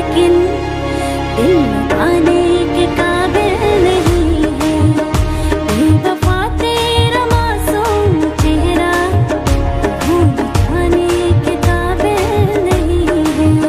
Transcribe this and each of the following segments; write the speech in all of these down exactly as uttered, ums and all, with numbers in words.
लेकिन दिल लगाने के काबिल नहीं है। बेवफा तेरा मासूम चेहरा भूल जाने के काबिल नहीं है।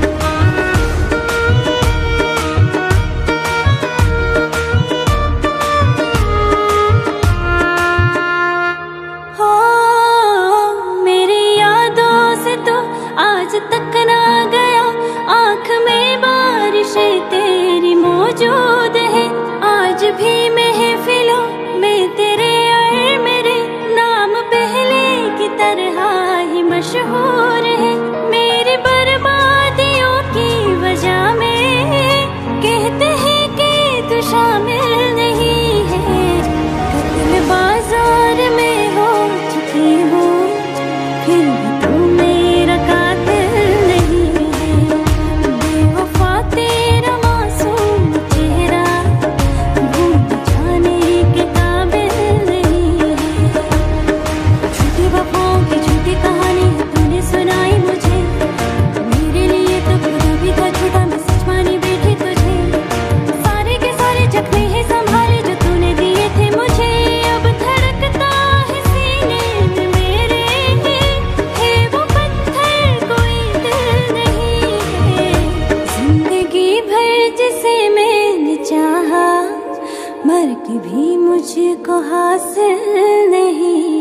हो मेरी यादों से तो आज तक ना गया, आँख में बारिशें तेरी मौजूद है। आज भी महफिलों में तेरे और मेरे नाम पहले की तरह ही मशहूर है। मेरी बर्बादियों की वजह में कहते हैं कि तू शामिल नहीं है। कत्ल बाजार में हो चुकी हूँ, फिर भी तू मेरा कातिल नहीं है। बेवफा तेरा मासूम चेहरा भूल जाने के काबिल नहीं है। झूठी वफाओं की झूठी कहानी तूने सुनाई मुझे, मेरे लिए तो खुदा भी था झूठा, मैं सच मानी बैठी तुझे। सारे के सारे जख्मे हैं संभाले जो तूने दिए थे मुझे। अब धड़कता है सीने में मेरे, है वो पत्थर कोई दिल नहीं है। जिंदगी भर जिसे मैंने चाहा, मर के भी मुझको हासिल नहीं।